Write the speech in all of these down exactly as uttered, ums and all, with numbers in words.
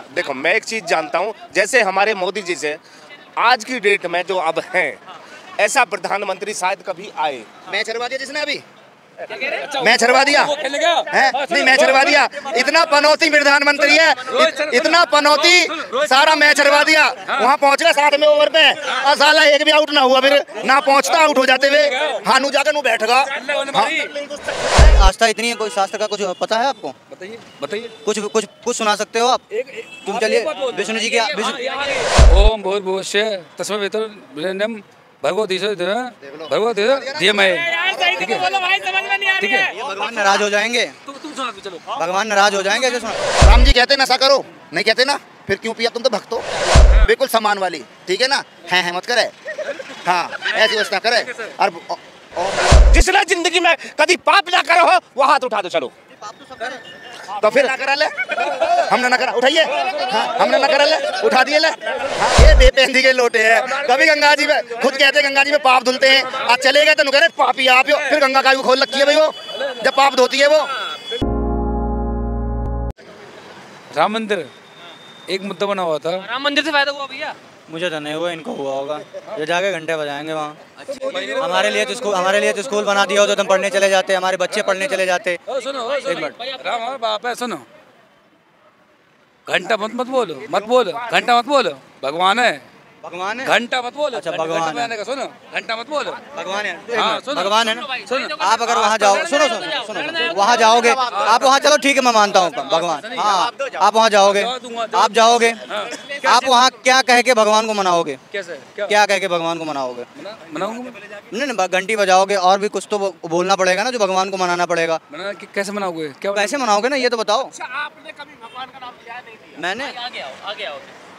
देखो मैं एक चीज जानता हूँ, जैसे हमारे मोदी जी से आज की डेट में जो अब हैं, ऐसा प्रधानमंत्री शायद कभी आए। मैच हरवा दिया जिसने अभी मैच हरवा दिया है, नहीं मैच हरवा दिया। इतना पनौती प्रधानमंत्री है, इत, इतना पनौती सारा मैच हरवा दिया। वहाँ पहुँच गया साथ में ओवर पे और साला एक भी आउट ना हुआ, फिर ना पहुँचता आउट हो जाते हुए हानू जाकर नू बैठ गया। आस्था इतनी है, कोई शास्त्र का कुछ पता है आपको? बताइए बताइए, कुछ कुछ कुछ सुना सकते हो आप? तुम चलिए विष्णु जी के ओम भूर्भुवस्सुः तस्मैर्वितुर्वरेण्यं भगवती भगवती धीमहि। ठीक है ठीक है, भगवान नाराज हो जाएंगे, भगवान नाराज हो जाएंगे। राम जी कहते नशा करो, नहीं कहते ना, फिर क्यों पिया? तुम तो भक्त हो, बिल्कुल सम्मान वाली, ठीक है ना। है, है मत करे, हाँ ऐसी व्यवस्था करे। और जिसने जिंदगी में कभी पाप ना करो हो वो हाथ उठा दो। चलो तो फिर ना करा ले, हमने ना करा, उठाइए। हाँ, हमने ना करा ले, उठा दिए ले। हाँ, ये बेपेंदी के लोटे हैं। कभी गंगा जी में खुद कहते हैं गंगा जी में पाप धुलते हैं, आज चले गए तो कह रहे पापी आप हो, फिर गंगा का भी खोल रखी है भाई वो, जब पाप धोती है वो। राम मंदिर एक मुद्दा बना हुआ था। राम मंदिर से फायदा हुआ भैया? मुझे तो नहीं हुआ, इनको हुआ होगा, ये जाके घंटे बजाएंगे वहाँ। हमारे लिए तो स्कूल हमारे लिए तो स्कूल बना दिया हो तो हम पढ़ने चले जाते, हमारे बच्चे पढ़ने चले जाते। सुनो एक मिनट, राम हमारा बाप है, सुनो। घंटा मत मत बोलो, मत बोलो घंटा मत बोलो, भगवान है, भगवान है, घंटा मत बोलो। अच्छा भगवान है, सुनो घंटा मत बोलो, भगवान है, हाँ, सुनो, भगवान है ना। सुनो आप अगर वहाँ जाओ, सुनो सुनो सुनो, वहाँ जाओगे आप, वहाँ चलो ठीक है मैं मानता हूँ भगवान, हाँ आप वहाँ जाओगे, आप जाओगे, आप वहाँ क्या कह के भगवान को मनाओगे? कैसे क्या कह के भगवान को मनाओगे? मनाऊंगा नहीं नहीं, घंटी बजाओगे और भी कुछ तो बोलना पड़ेगा ना जो भगवान को मनाना पड़ेगा। मना कैसे मनाओगे? क्या कैसे मनाओगे ना, ये तो बताओ। आपने कभी भगवान का नाम लिया नहीं दिया? मैंने आगे आओ, आगे आओ।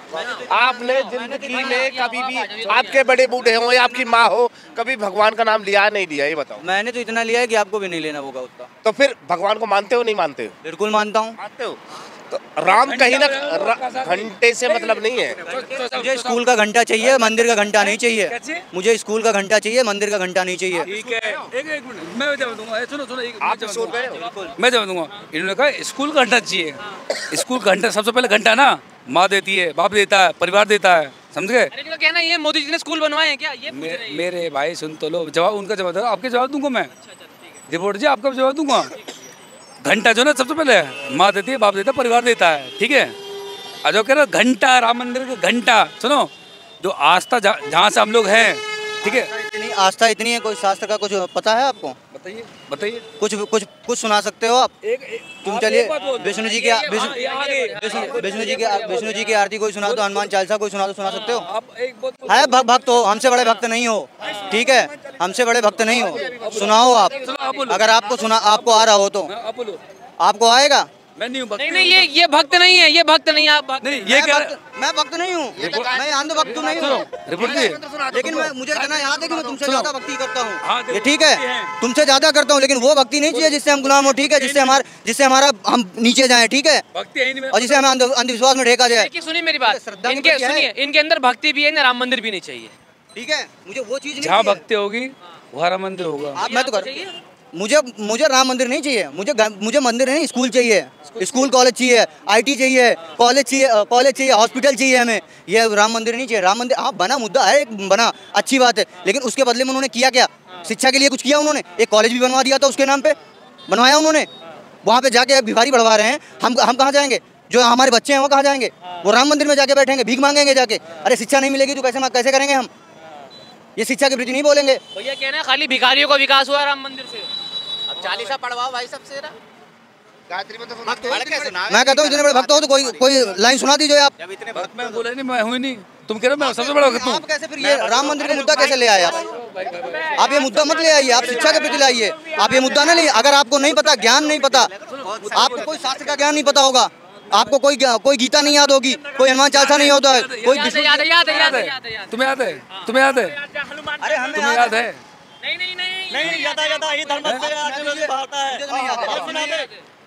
आपने जिंदगी में कभी भी, आपके बड़े बूढ़े हो या आपकी माँ हो, कभी भगवान का नाम लिया नहीं लिया, ये बताओ। मैंने तो इतना लिया है कि आपको भी नहीं लेना होगा उतना। तो फिर भगवान को मानते हो नहीं मानते हो? बिल्कुल मानता हूँ। मानते हो तो राम कहीं ना घंटे से मतलब नहीं है। मुझे स्कूल का घंटा चाहिए, मंदिर का घंटा नहीं चाहिए। मुझे स्कूल का घंटा चाहिए, मंदिर का घंटा नहीं चाहिए। ठीक है, एक एक मिनट मैं जवाब दूंगा। सुनो सुनो, एक आप सुन रहे हो? मैं जवाब दूंगा। इन्होंने कहा स्कूल का घंटा चाहिए। स्कूल का घंटा सबसे पहले घंटा ना माँ देती है, बाप देता है, परिवार देता है, समझ गए? अरे कहना ये मोदी जी ने स्कूल बनवाए हैं क्या? ये मे, मेरे भाई सुन तो लो, जवाब उनका जवाब दो, आपके जवाब दूंगा मैं। रिपोर्ट जी आपका जवाब दूंगा। घंटा जो ना सबसे पहले माँ देती है, बाप देता है, परिवार देता है, ठीक है। और जो कह रहे घंटा, राम मंदिर का घंटा, सुनो जो आस्था जहाँ से हम लोग हैं, ठीक है। इतनी आस्था इतनी है, कोई शास्त्र का कुछ पता है आपको? बताइए बताइए, कुछ कुछ कुछ सुना सकते हो आप? एक, एक तुम चलिए विष्णु जी की विष्णु जी की विष्णु जी की आरती कोई सुना दो, हनुमान चालीसा कोई सुना दो, सुना सकते हो? आप एक बात है भक्त हो, हमसे बड़े भक्त नहीं हो, ठीक है, हमसे बड़े भक्त नहीं हो, सुनाओ आप। अगर आपको सुना आपको आ रहा हो तो आप बोलो। आपको आएगा? मैं नहीं हूँ भक्त। नहीं नहीं, ये ये भक्त नहीं है, ये भक्त नहीं है, आप भक्त नहीं ये क्या, मैं भक्त नहीं हूँ, मैं अंध भक्त नहीं हूँ, रिपोर्ट जी। लेकिन मैं मुझे इतना याद है कि मैं तुमसे ज्यादा भक्ति करता हाँ, हूँ, ये ठीक है, तुमसे ज्यादा करता हूँ, लेकिन वो भक्ति नहीं चाहिए जिससे हम गुलाम हो, ठीक है, जिससे हमारा जिससे हमारा हम नीचे जाए, ठीक है, भक्ति है नहीं, और जिसे हमें अंधविश्वास में ढेका जाए। देखिए सुनिए मेरी बात, इनके सुनिए, इनके अंदर भक्ति भी है ना, राम मंदिर भी नहीं चाहिए, ठीक है। मुझे वो चीज जहाँ भक्ति होगी वहाँ राम मंदिर होगा। आप मैं तो कर मुझे मुझे राम मंदिर नहीं चाहिए, मुझे मुझे मंदिर नहीं, स्कूल चाहिए, स्कूल कॉलेज चाहिए, आईटी चाहिए, कॉलेज चाहिए, कॉलेज चाहिए, हॉस्पिटल चाहिए हमें, ये राम मंदिर नहीं चाहिए। राम मंदिर हाँ बना, मुद्दा है, एक बना, अच्छी बात है, लेकिन उसके बदले में उन्होंने किया क्या? शिक्षा के लिए कुछ किया उन्होंने? एक कॉलेज भी बनवा दिया था उसके नाम पे, बनवाया उन्होंने, वहाँ पे जाके भिखारी बढ़वा रहे हैं। हम हम कहाँ जाएंगे? जो हमारे बच्चे हैं वो कहाँ जाएंगे? वो राम मंदिर में जाके बैठेंगे, भीख मांगेंगे जाके। अरे शिक्षा नहीं मिलेगी तो कैसे कैसे करेंगे हम? ये शिक्षा के प्रति नहीं बोलेंगे। भैया कहना है खाली भिखारियों का विकास हुआ राम मंदिर से। अब चालीसा पढ़वाओ भाई सबसे ना, गायत्री में तो मैं कहता हूँ इतने बड़े भक्त हो तो कोई कोई लाइन सुना दीजिए आप। जब इतने भक्त मैं बोला नहीं, मैं हूँ नहीं, तुम कह रहे हो मैं सबसे बड़ा भक्त हूँ। आप कैसे फिर ये राम मंदिर का मुद्दा कैसे ले आए आप? आप ये मुद्दा मत ले आइए, आप शिक्षा के प्रति लाइए, आप ये मुद्दा ना लिए। अगर आपको नहीं पता, ज्ञान नहीं पता, आपको कोई शास्त्र का ज्ञान नहीं पता होगा, आपको कोई कोई गीता नहीं याद होगी, कोई हनुमान चालीसा नहीं होता है, कोई याद है, याद है, याद है, याद है, याद है। तुम्हें याद है? तुम्हें याद है? अरे हमें तुम्हें याद है? नहीं नहीं नहीं नहीं, यादा यादा ये धर्म से आगे लोग भागता है। ये सुना दे।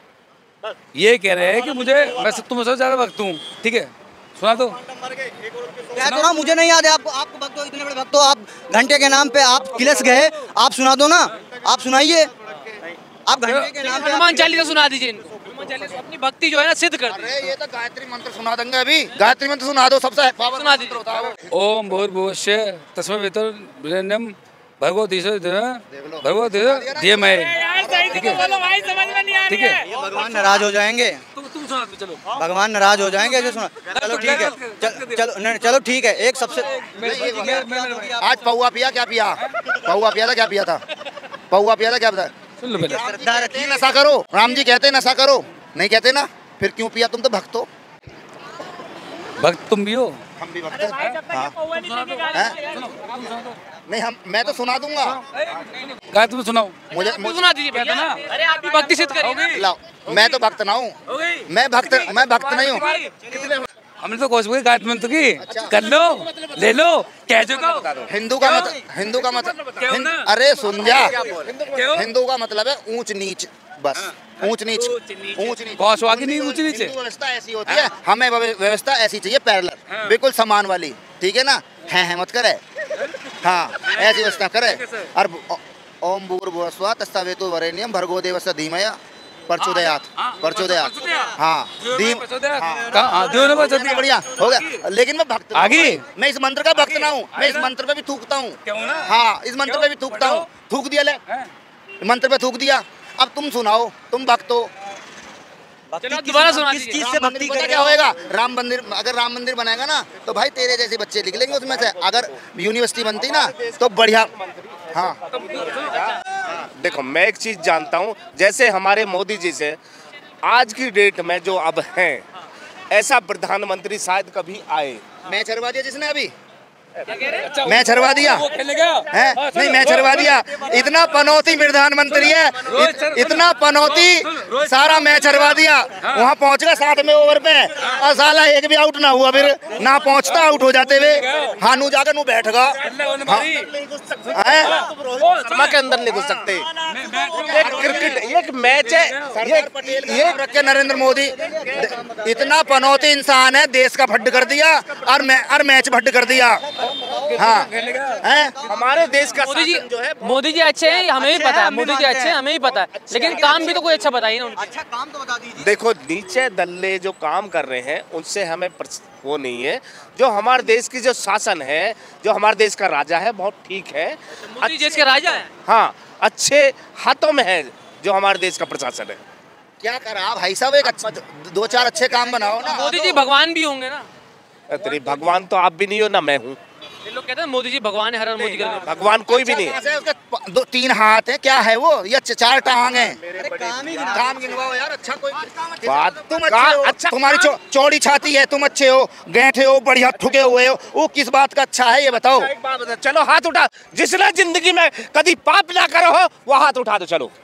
ये कह रहे हैं कि मुझे मैं तुमसे ज्यादा भक्त हूँ, ठीक है, सुना दो। कह तो रहा मुझे नहीं याद है। आपको आपको भक्त हो, इतने बड़े भक्त हो आप, घंटे के नाम पे आप किलस गए, आप सुना दो ना, आप सुनाइए। आप घंटे के नाम पे हनुमान चालीसा सुना दीजिए इनको। अपनी भक्ति जो है ना सिद्ध कर दी। अरे ये तो गायत्री मंत्र सुना देंगे अभी, गायत्री मंत्र सुना दो, सबसे पावन सुना मंत्र होता है वो। ओम भूर्भुवस्सुः तस्मै वितुर्वरेण्यं भर्गो भर्गो धीमहि। ठीक है ठीक है। ये भगवान नाराज हो जाएंगे, तुम तुम सुना दो, चलो भगवान नाराज हो जाएंगे ऐसे सुना। चलो ठीक है, चल- चलो नहीं, चलो ठीक है। एक सबसे आज पौवा पिया, क्या पिया? पौवा पिया था, क्या पिया था? पौवा पिया था, क्या पिया था? सुन लो पहले। श्रद्धा रखी। नशा करो, राम जी कहते हैं नशा करो, नहीं कहते ना? फिर क्यों पिया? तुम तो भक्त हो। भक्त तुम भी हो। हम भी भक्त हैं। हाँ। हैं? नहीं हम, मैं तो सुना दूंगा। गाय तुम सुनाओ। मुझे तुम सुना दीजिए भैया ना। अरे आप भी भक्ति सिद्ध करिए। लाओ, मैं तो भक्त ना हूँ, मैं भक्त मैं भक्त नहीं हूँ। हमने तो कोशिश की गायत्री मंत्र की, कर लो ले लो कह जो कहो। हिंदू का मत हिंदू का मत क्यों हिंद, ना? अरे सुन जा, क्यों? हिंदू का मतलब है ऊंच नीच, बस ऊंच नीच ऊंच नीच। बहुत आगे नहीं ऊंच नीचे। हिंदू व्यवस्था ऐसी होती है, हमें व्यव- व्यवस्था ऐसी चाहिए पैरेलल, बिल्कुल समान वाली, ठीक है ना? है है मत करे, हाँ ऐसी व्यवस्था करे। और ओम भूर्भुवस्सुः तत्सवितुर्वरेण्यं भर्गो देवस्य धीमहि प्रचोदयात् प्रचोदयात्। हाँ धीम हाँ कितना बढ़िया हो गया। लेकिन मैं भक्त आगे? मैं इस मंत्र का भक्त ना हूँ, मैं इस मंत्र पे भी थूकता हूँ। हाँ इस मंत्र पे भी थूकता हूँ, थूक दिया ले, मंत्र पे थूक दिया। अब तुम सुनाओ, तुम भक्त हो। चलो दोबारा सुना किस दीजिए। चीज से राम भक्ति मंदिर पता कर क्या होएगा? राम मंदिर, अगर राम मंदिर बनाएगा ना तो भाई तेरे जैसे बच्चे निकलेंगे उसमें से। अगर यूनिवर्सिटी बनती ना तो बढ़िया। हाँ देखो मैं एक चीज जानता हूँ, जैसे हमारे मोदी जी से आज की डेट में जो अब हैं, ऐसा प्रधानमंत्री शायद कभी आए। मैच हरवा दिया जिसने अभी, अच्छा, मैच हरवा दिया वो खेलेगा है, नहीं मैच हरवा दिया। इतना पनौती प्रधानमंत्री है, इत, इतना पनौती, सारा मैच हरवा दिया। वहाँ पहुँच गया साठ में ओवर पे, और साला एक भी आउट ना हुआ, फिर ना पहुँचता आउट हो जाते हुए। हाँ नू जाकर नू बैठ गया, समा के अंदर नहीं घुस सकते। एक क्रिकेट एक मैच है, ये पटेल ये रख के नरेंद्र मोदी इतना पनौती इंसान है, देश का फड्ड कर दिया और मै, और मैच फड्ड कर दिया। हाँ हैं? हमारे देश का मोदी जी शासन जो है मोदी जी अच्छे हैं, हमें भी अच्छे पता हैं, है। हम भी मोदी जी मानते अच्छे हैं, हैं। हमें भी पता है, लेकिन काम भी तो कोई अच्छा बताइए ना उनके। अच्छा काम तो बता दीजिए। देखो नीचे दल्ले जो काम कर रहे हैं उनसे हमें प्रस- वो नहीं है। जो हमारे देश की जो शासन है, जो हमारे देश का राजा है, बहुत ठीक है। मोदी जी इसके राजा हैं। हाँ अच्छे हाथों में है जो हमारे देश का प्रशासन है। क्या करा भाई साहब, एक अच्छा दो चार अच्छे काम बनाओ ना। मोदी जी भगवान भी होंगे ना। तेरी भगवान तो आप भी नहीं हो ना मैं हूँ। ये लोग कहते हैं मोदी जी भगवान है, हर हर मोदी का। भगवान कोई भी नहीं अच्छा, है। कैसे उसके प- दो तीन हाथ है, क्या है वो, या च- चार टांग है? काम ही गिना- काम गिनवाओ यार। अच्छा कोई बात तुम का- अच्छे हो, अच्छा तुम्हारी चौ, चौड़ी छाती है, तुम अच्छे हो, गैठे हो, बढ़िया ठुके हुए हो, वो किस बात का अच्छा है ये बताओ। एक बात बता, चलो हाथ उठा, जिसने जिंदगी में कभी पाप ना करो हो वो हाथ उठा दो। चलो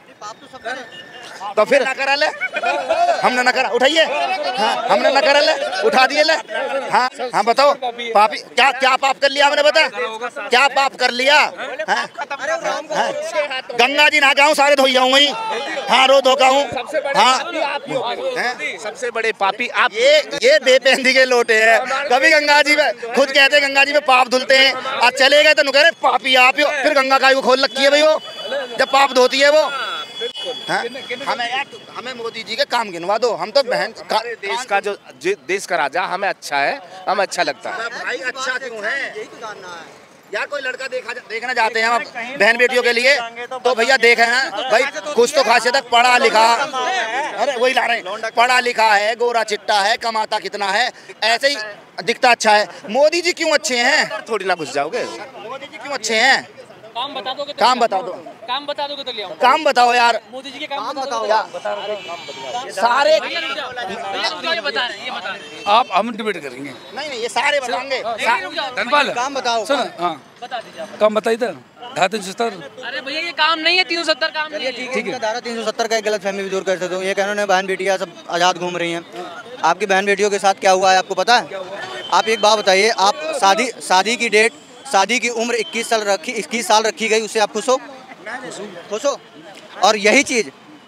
तो फिर ना करा ले, हमने ना करा, उठाइए। हाँ हमने ना करा ले, उठा दिए ले। हाँ हाँ बताओ, पापी क्या क्या पाप कर लिया हमने, बता क्या पाप कर लिया? हाँ? हाँ? गंगा जी नहा गाऊँ सारे धोई जाऊँ वहीं। हाँ रो धोका हूँ। हाँ हैं? सबसे बड़े पापी आप। ये ये बेपेंदी के लोटे हैं। कभी गंगा जी में खुद कहते हैं गंगा जी में पाप धुलते हैं, आज चले गए तो नु कह रहे पापी आप ही हो। फिर गंगा का को खोल रखी है भाई वो, जब पाप धोती है वो। हाँ? हमें यार हमें मोदी जी के काम गिनवा दो, हम तो बहन का, हमारे देश का जो जे- देश का राजा हमें अच्छा है, हमें अच्छा लगता है। भाई अच्छा क्यों है यार? कोई लड़का देखा देखना चाहते हैं हम बहन बेटियों के लिए, तो भैया देखे ना भाई, कुछ तो खासियत है, पढ़ा लिखा, अरे वही ला रहे हैं, पढ़ा लिखा है, गोरा चिट्टा है, कमाता कितना है, ऐसे ही दिखता अच्छा है। मोदी जी क्यों अच्छे हैं? थोड़ी ना घुस जाओगे। मोदी जी क्यों अच्छे हैं? काम बता दोगे तो काम बता दो, काम बता दोगे तो ले आऊं। काम बताओ यार। मोदी जी के काम बताओ बताओ यार। सारे भैया रुक जाओ, भैया रुक जाओ, ये बता रहे हैं, ये बता रहे हैं। आप हम डिबेट करेंगे। नहीं नहीं ये सारे बताएंगे। नहीं, रुक जाओ, धनपाल काम बताओ। सुन, हाँ बता दीजिए आप। काम बताइए था ढाई तीन सौ सत्तर। अरे भैया ये काम नहीं है, तीन सौ सत्तर काम नहीं है। ठीक है, धारा तीन सौ सत्तर का एक गलत फहमी भी दूर कर सकते हो। ये कहने बहन बेटियां सब आज़ाद घूम रही हैं, आपकी बहन बेटियों के साथ क्या हुआ है आपको पता है? आप एक बात बताइए, आप शादी शादी की डेट, शादी की उम्र इक्कीस साल रखी इक्कीस साल रखी गई, उससे आप खुश हो? खुश हो? और यही चीज़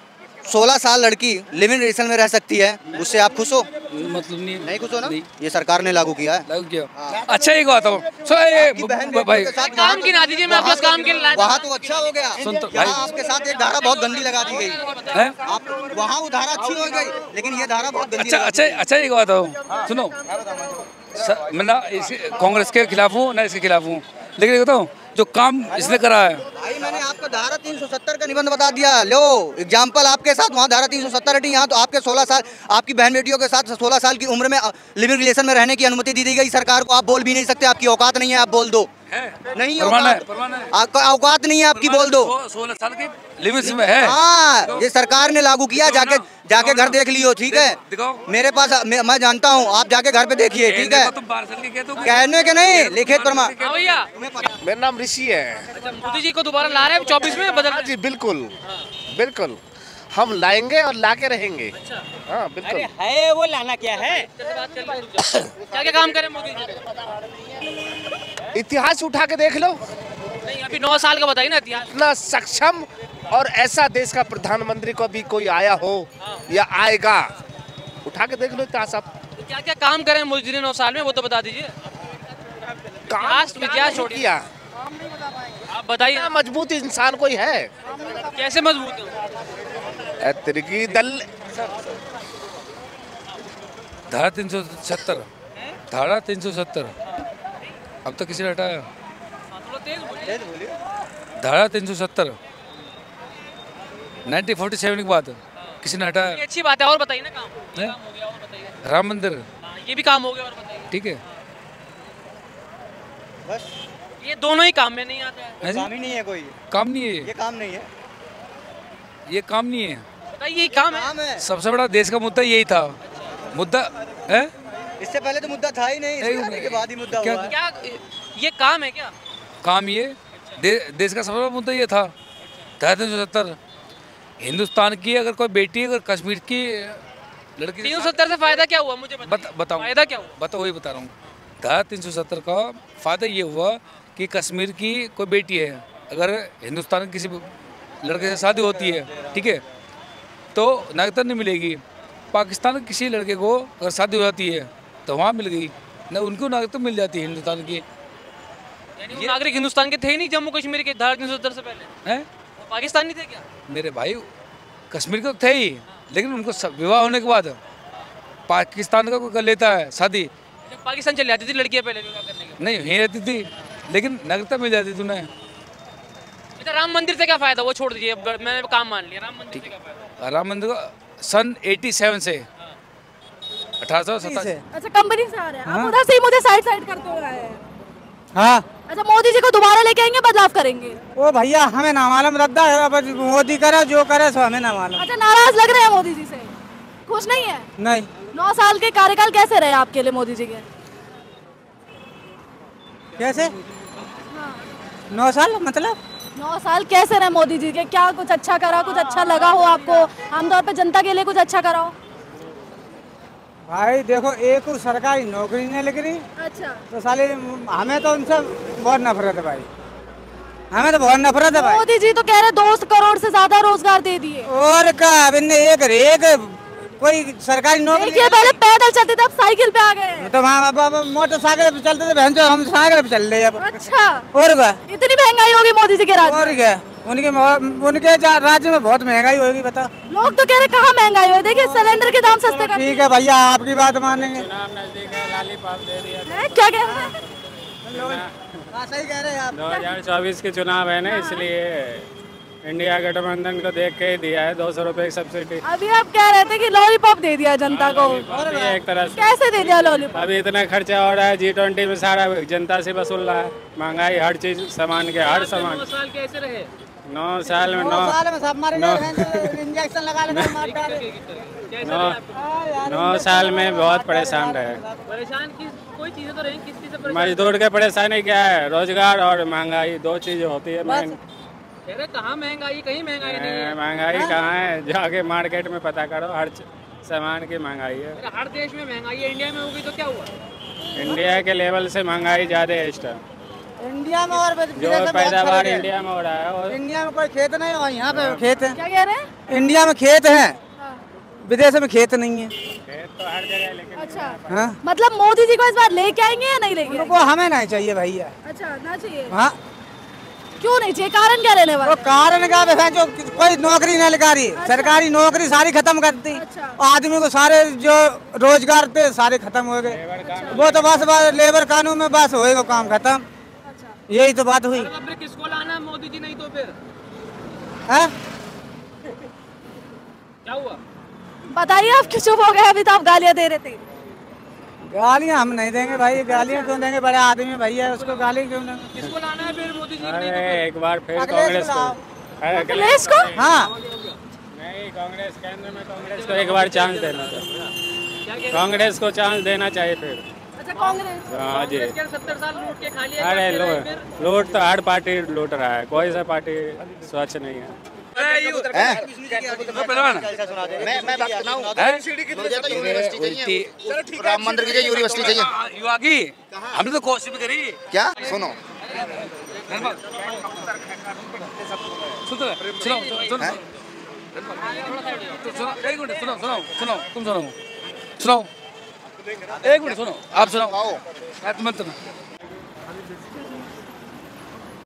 सोलह साल लड़की लिव इन रिलेशन में रह सकती है, उससे आप खुश हो? मतलब नहीं नहीं खुश हो ना? नहीं। ये सरकार ने लागू किया है। लागू किया। अच्छा एक बात हो सो ये भाई काम की ना दीजिए, मैं आपके काम के लिए वहाँ तो अच्छा हो गया। सुन तो यहाँ भाई आपके साथ एक धारा बहुत गंदी लगा दी गई है। आप वहाँ वो धारा अच्छी हो गई, लेकिन ये धारा बहुत गंदी अच्छा लगा अच्छा अच्छा एक बात हो सुनो सर, मैं ना इस कांग्रेस के खिलाफ हूँ ना इसके खिलाफ हूँ, लेकिन ये बताऊँ जो काम इसने करा है। भाई मैंने आपको धारा तीन सौ सत्तर का निबंध बता दिया। लो एग्जाम्पल आपके साथ, वहाँ धारा तीन सौ सत्तर हटी, यहाँ तो आपके सोलह साल आपकी बहन बेटियों के साथ सोलह साल की उम्र में लिविंग रिलेशन में रहने की अनुमति दी दी गई सरकार को। आप बोल भी नहीं सकते, आपकी औकात नहीं है, आप बोल दो। नहीं परवाना है, औकात, परवाना है। आपका औकात नहीं है आपकी, बोल दो। सोलह साल के लिमिट में है। हाँ ये सरकार ने लागू किया, जाके जाके घर देख लियो, ठीक है। मेरे पास मैं, मैं जानता हूँ, आप जाके घर पे देखिए, ठीक है। कहने के नहीं, लिखित प्रमाण। हाँ भैया, मेरा नाम ऋषि है। अच्छा मोदी जी को दोबारा ला रहे हैं चौबीस में बदल हाँ जी बिल्कुल बिल्कुल, हम लाएंगे और ला के रहेंगे। हाँ बिल्कुल। है वो लाना क्या है? क्या क्या काम करें मोदी जी? इतिहास उठा के देख लो, नहीं अभी नौ साल का बताइए ना इतिहास। इतना सक्षम और ऐसा देश का प्रधानमंत्री को भी कोई आया हो या आएगा, उठा के देख लो इतिहास आप। तो क्या क्या काम करें मोदी जी ने नौ साल में, वो तो बता दीजिए। इतिहास इतिहास छोड़िए, किया आप बताइए। इतना मजबूत इंसान कोई है? कैसे मजबूत है? एतरकी दल धारा तीन सौ सत्तर धारा तीन सौ सत्तर अब तक किसी ने हटाया? धारा तीन सौ सत्तर नाइनटीन फोर्टी सेवन के बाद किसी ने हटाया? ये अच्छी बात है, और बताइए ना काम। है? काम हो गया, और बताइए। राम मंदिर हाँ, ये भी काम हो गया, और बताइए। ठीक है। बस ये दोनों ही काम में नहीं आते हैं। है जी? काम ही नहीं है कोई, काम नहीं है ये काम नहीं है, ये काम नहीं है। बताइए ये काम है। काम है। सबसे बड़ा देश का मुद्दा यही था। मुद्दा है इससे पहले तो मुद्दा था ही नहीं, इसके आने के बाद ही मुद्दा क्या- हुआ है। क्या ये काम है क्या? काम ये दे, देश का सबसे बड़ा मुद्दा ये था। धारा तीन सौ सत्तर हिंदुस्तान की अगर कोई बेटी अगर कश्मीर की लड़की तीन सौ सत्तर से फायदा क्या हुआ मुझे बताइए। बता बताऊँ फायदा क्या हुआ? बता वही बता रहा हूँ। धारा तीन सौ सत्तर का फायदा ये हुआ कि कश्मीर की कोई बेटी है, अगर हिंदुस्तान की किसी लड़के से शादी होती है, ठीक है, तो नागरिकता नहीं मिलेगी। पाकिस्तान के किसी लड़के को अगर शादी हो जाती है तो वहाँ मिल गई ना, उनको नागरिकता मिल जाती है हिंदुस्तान की। यानी वो नागरिक हिंदुस्तान के थे ही नहीं जम्मू कश्मीर के धारा तीन सौ सत्तर से पहले? हैं वो पाकिस्तानी थे क्या? मेरे भाई कश्मीर के तो थे ही, लेकिन उनको सब- विवाह होने के बाद पाकिस्तान का कोई कर लेता है शादी, जब पाकिस्तान चली जाती थी लड़कियां पहले विवाह करने के नहीं यहीं रहती थी, लेकिन नागरिकता मिल जाती थी उन्हें। लिए। तो राम मंदिर से क्या फायदा? वो छोड़ दीजिए, अब मैंने काम मान लिया। राम मंदिर से क्या फायदा? राम मंदिर को सन सत्तासी से अठारह सौ सत्तासी अच्छा कंपनी से आ रहे हैं आप, उधर से ही मुझे साइड साइड करते हुए आए हैं। हाँ अच्छा मोदी जी को दोबारा लेके आएंगे, बदलाव करेंगे? ओ भैया हमें ना मालूम रद्दा है, अब मोदी करे जो करे सो हमें ना मालूम। अच्छा नाराज लग रहे हैं मोदी जी से, खुश नहीं है? नहीं नौ साल के कार्यकाल कैसे रहे आपके लिए मोदी जी के? कैसे नौ साल मतलब नौ साल कैसे रहे मोदी जी के? क्या कुछ अच्छा करा, कुछ अच्छा लगा हो आपको? आमतौर पे जनता के लिए कुछ अच्छा करा हो? भाई देखो एक सरकारी नौकरी नहीं लग रही अच्छा तो साले हमें तो उनसे बहुत नफरत है भाई, हमें तो बहुत नफरत है भाई। मोदी जी तो कह रहे दो करोड़ से ज्यादा रोजगार दे दिए। और क्या अब इनने एक एक कोई सरकारी नौकरी देखिए पहले पैदल चलते थे, अब साइकिल पे आ गए। तो वहाँ मोटरसाइकिल पे चलते थे बहन, हम साइकिल पे चल रहे हैं अब। अच्छा और क्या इतनी महंगाई होगी मोदी जी के राज्य और में? क्या उनके उनके राज्य में बहुत महंगाई होगी बता। लोग तो कह रहे कहाँ महंगाई हुई, देखिए सिलेंडर के दाम सस्ते कर ठीक है भैया आपकी बात मानेंगे। हैं? क्या कह रहे हैं? सही कह रहे हैं आप। दो हज़ार चौबीस के चुनाव है ना, इसलिए इंडिया गठबंधन को देख के ही दिया है दो सौ रुपए की सब्सिडी। अभी आप कह रहे थे कि लॉलीपॉप दे दिया जनता को, एक तरह से कैसे दे दिया लॉलीपॉप? अभी इतना खर्चा हो रहा है, जी ट्वेंटी में सारा जनता से वसूल रहा है, महंगाई हर चीज सामान के हर सामान। नौ साल कैसे रहे? नौ साल में नौ नौ साल में सब मारे गए, इंजेक्शन लगा लेते हैं, मार डाले। नौ नौ साल में बहुत परेशान रहे। परेशान किस कोई चीजें तो रही, किस चीज से परेशान? मजदूर के परेशानी क्या है, रोजगार और महंगाई दो चीजें होती है मेन। कह रहे कहाँ महंगाई, कहीं महंगाई नहीं है। महंगाई कहाँ है, जाके मार्केट में पता करो, हर च- सामान की महंगाई है। अरे हर देश में महंगाई है, इंडिया में होगी तो क्या हुआ? इंडिया के लेवल से महंगाई ज़्यादा है इस टाइम। इंडिया में और जो पैदावार इंडिया में हो रहा है और इंडिया में कोई खेत नहीं है, यहाँ पे खेत है। क्या कह रहे हैं? इंडिया में खेत है, विदेश में खेत नहीं है। खेत तो हर जगह है, लेकिन अच्छा, हाँ? मतलब मोदी जी को इस बार लेके आएंगे या नहीं लेके उनको हमें नहीं चाहिए भैया। अच्छा, ना चाहिए। हाँ, क्यों नहीं चाहिए? कारण क्या लेने वाले? वो कारण का है जो कोई नौकरी नहीं लगा रही, सरकारी नौकरी सारी खत्म कर दी। आदमी को सारे जो रोजगार थे सारे खत्म हो गए। वो तो बस बस लेबर कानून में बस होएगा काम खत्म। यही तो बात हुई। किसको लाना मोदी जी नहीं तो फिर है? क्या हुआ बताइए, आप क्यों चुप हो गए? अभी तो आप गालियां दे रहे थे। गालियां हम नहीं देंगे भाई, गालियां क्यों देंगे? बड़े आदमी भैया, उसको गाली क्यों देंगे? किसको लाना है फिर मोदी जी अरे एक बार फिर कांग्रेस को अरे अखिलेश को? हाँ, नहीं, कांग्रेस केंद्र में कांग्रेस को एक बार चांस देना चाहिए। कांग्रेस को चांस देना चाहिए फिर। अच्छा, कांग्रेस। हाँ जी। सत्तर साल लूट के खा लिया। अरे लूट लूट तो हर पार्टी लूट रहा है, कोई सा पार्टी स्वच्छ नहीं है। मैं मैं बात कर रहा हूँ, राम मंदिर की यूनिवर्सिटी चाहिए। युवा की हमने तो कोशिश भी करी। क्या सुनो, सुनो सुनो सुनो एक मिनट, सुनो सुनो सुनो तुम सुनो सुनो एक मिनट सुनो, आप सुनो मत